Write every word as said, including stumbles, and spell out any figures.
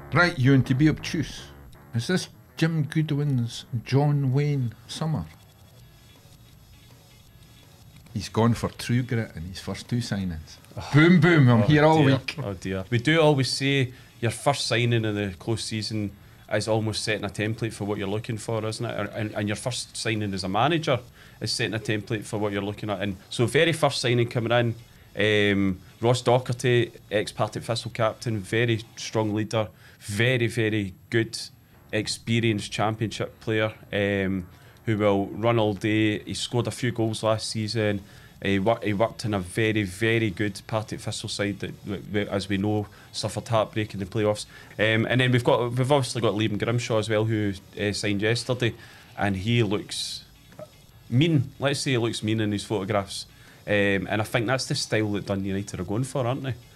Right, Ewan, to be obtuse, is this Jim Goodwin's John Wayne summer? He's gone for True Grit in his first two signings. Oh, boom, boom, I'm oh here all dear, week. Oh dear. We do always say your first signing in the close season is almost setting a template for what you're looking for, isn't it? And, and your first signing as a manager is setting a template for what you're looking at. And so very first signing coming in, um, Ross Docherty, ex-Partick Thistle captain, very strong leader, very, very good, experienced championship player, um, who will run all day. He scored a few goals last season. He worked, he worked in a very, very good Partick Thistle side that, as we know, suffered heartbreak in the playoffs. Um, and then we've got we've obviously got Liam Grimshaw as well, who uh, signed yesterday, and he looks mean. Let's say he looks mean in his photographs. Um, and I think that's the style that Dundee United are going for, aren't they?